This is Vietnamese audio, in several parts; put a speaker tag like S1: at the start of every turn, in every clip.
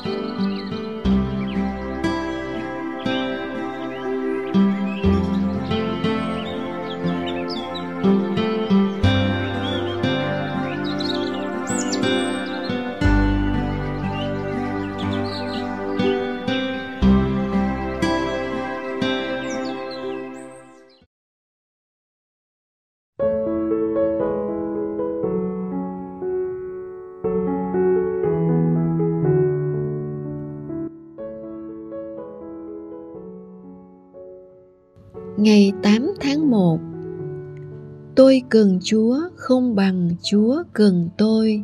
S1: Ngày 8 tháng 1. Tôi cần Chúa không bằng Chúa cần tôi.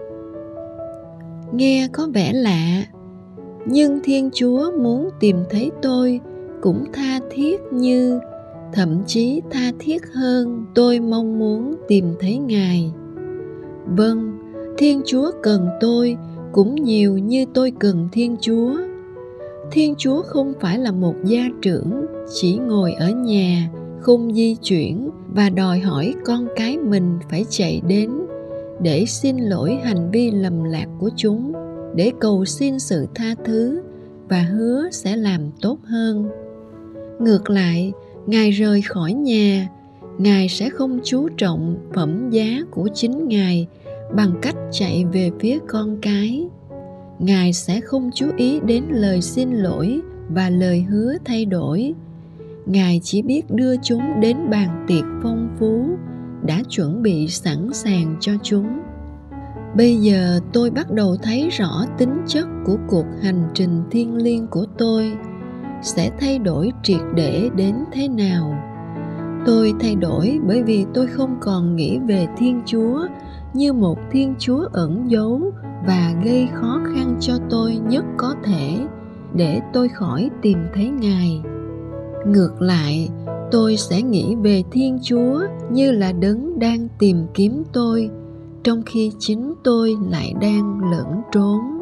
S1: Nghe có vẻ lạ, nhưng Thiên Chúa muốn tìm thấy tôi cũng tha thiết như, thậm chí tha thiết hơn tôi mong muốn tìm thấy Ngài. Vâng, Thiên Chúa cần tôi cũng nhiều như tôi cần Thiên Chúa. Thiên Chúa không phải là một gia trưởng chỉ ngồi ở nhà, không di chuyển và đòi hỏi con cái mình phải chạy đến để xin lỗi hành vi lầm lạc của chúng, để cầu xin sự tha thứ và hứa sẽ làm tốt hơn. Ngược lại, Ngài rời khỏi nhà, Ngài sẽ không chú trọng phẩm giá của chính Ngài bằng cách chạy về phía con cái. Ngài sẽ không chú ý đến lời xin lỗi và lời hứa thay đổi. Ngài chỉ biết đưa chúng đến bàn tiệc phong phú đã chuẩn bị sẵn sàng cho chúng. Bây giờ tôi bắt đầu thấy rõ tính chất của cuộc hành trình thiêng liêng của tôi sẽ thay đổi triệt để đến thế nào. Tôi thay đổi bởi vì tôi không còn nghĩ về Thiên Chúa như một Thiên Chúa ẩn giấu và gây khó khăn cho tôi nhất có thể để tôi khỏi tìm thấy Ngài. Ngược lại, tôi sẽ nghĩ về Thiên Chúa như là đấng đang tìm kiếm tôi, trong khi chính tôi lại đang lẩn trốn.